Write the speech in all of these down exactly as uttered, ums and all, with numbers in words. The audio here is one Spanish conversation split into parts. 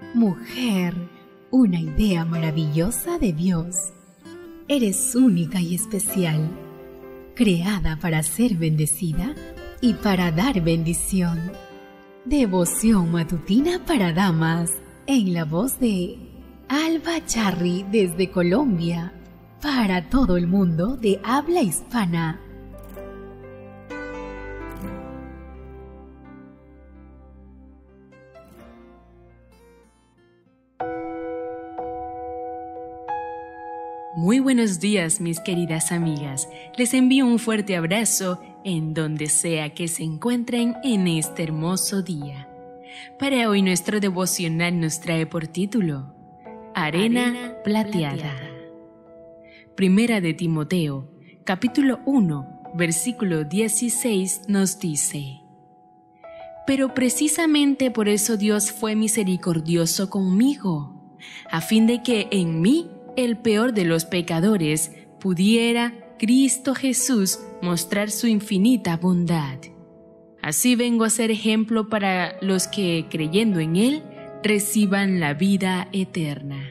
Mujer, una idea maravillosa de Dios. Eres única y especial, creada para ser bendecida y para dar bendición. Devoción matutina para damas, en la voz de Alba Charri desde Colombia, para todo el mundo de habla hispana. Muy buenos días, mis queridas amigas. Les envío un fuerte abrazo en donde sea que se encuentren en este hermoso día. Para hoy nuestro devocional nos trae por título Arena, Arena plateada. plateada. Primera de Timoteo, capítulo uno, versículo dieciséis nos dice: Pero precisamente por eso Dios fue misericordioso conmigo, a fin de que en mí, el peor de los pecadores, pudiera Cristo Jesús mostrar su infinita bondad. Así vengo a ser ejemplo para los que, creyendo en Él, reciban la vida eterna.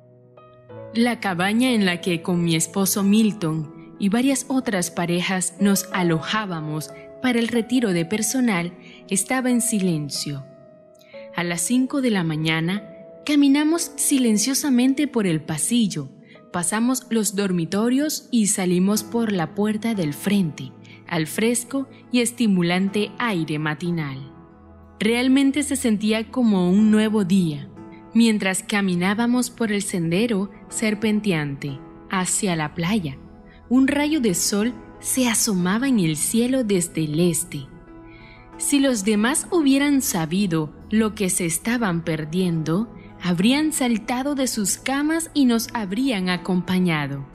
La cabaña en la que con mi esposo Milton y varias otras parejas nos alojábamos para el retiro de personal estaba en silencio. A las cinco de la mañana, caminamos silenciosamente por el pasillo, pasamos los dormitorios y salimos por la puerta del frente, al fresco y estimulante aire matinal. Realmente se sentía como un nuevo día, mientras caminábamos por el sendero serpenteante hacia la playa. Un rayo de sol se asomaba en el cielo desde el este. Si los demás hubieran sabido lo que se estaban perdiendo, habrían saltado de sus camas y nos habrían acompañado.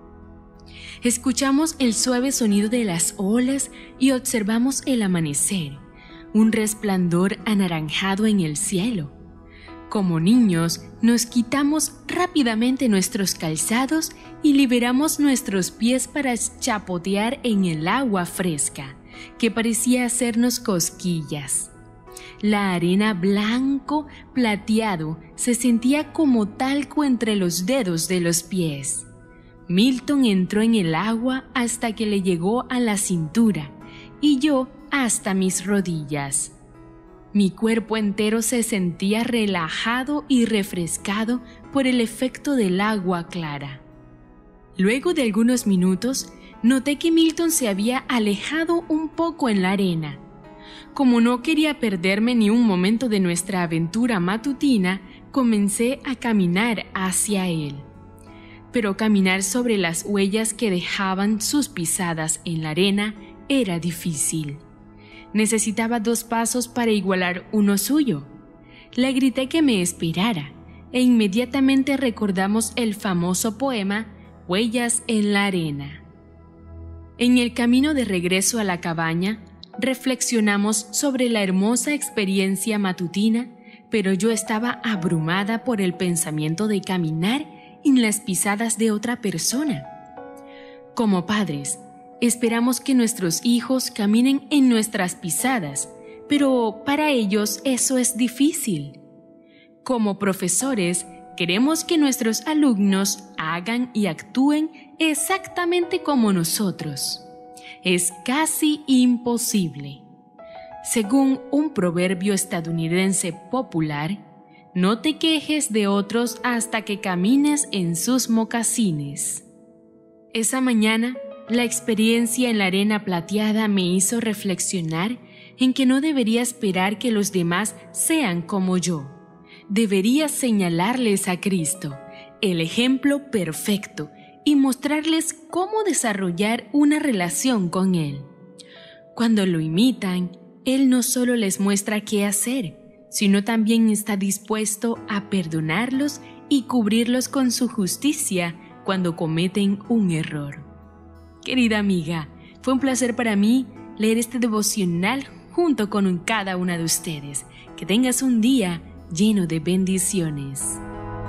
Escuchamos el suave sonido de las olas y observamos el amanecer, un resplandor anaranjado en el cielo. Como niños, nos quitamos rápidamente nuestros calzados y liberamos nuestros pies para chapotear en el agua fresca, que parecía hacernos cosquillas. La arena blanco plateado se sentía como talco entre los dedos de los pies. Milton entró en el agua hasta que le llegó a la cintura y yo hasta mis rodillas. Mi cuerpo entero se sentía relajado y refrescado por el efecto del agua clara. Luego de algunos minutos, noté que Milton se había alejado un poco en la arena. Como no quería perderme ni un momento de nuestra aventura matutina, comencé a caminar hacia él. Pero caminar sobre las huellas que dejaban sus pisadas en la arena era difícil. Necesitaba dos pasos para igualar uno suyo. Le grité que me esperara, e inmediatamente recordamos el famoso poema Huellas en la arena. En el camino de regreso a la cabaña, reflexionamos sobre la hermosa experiencia matutina, pero yo estaba abrumada por el pensamiento de caminar en las pisadas de otra persona. Como padres, esperamos que nuestros hijos caminen en nuestras pisadas, pero para ellos eso es difícil. Como profesores, queremos que nuestros alumnos hagan y actúen exactamente como nosotros. Es casi imposible. Según un proverbio estadounidense popular, no te quejes de otros hasta que camines en sus mocasines. Esa mañana, la experiencia en la arena plateada me hizo reflexionar en que no debería esperar que los demás sean como yo. Debería señalarles a Cristo, el ejemplo perfecto, y mostrarles cómo desarrollar una relación con Él. Cuando lo imitan, Él no solo les muestra qué hacer, sino también está dispuesto a perdonarlos y cubrirlos con su justicia cuando cometen un error. Querida amiga, fue un placer para mí leer este devocional junto con cada una de ustedes. Que tengas un día lleno de bendiciones.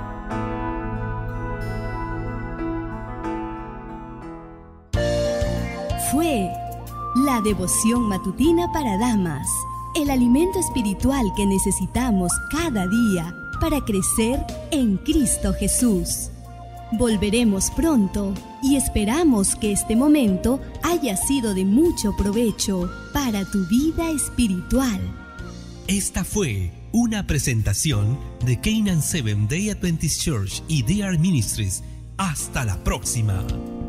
Fue la devoción matutina para damas, el alimento espiritual que necesitamos cada día para crecer en Cristo Jesús. Volveremos pronto y esperamos que este momento haya sido de mucho provecho para tu vida espiritual. Esta fue una presentación de Canaan Seventh Day Adventist Church y D R Ministries. Hasta la próxima.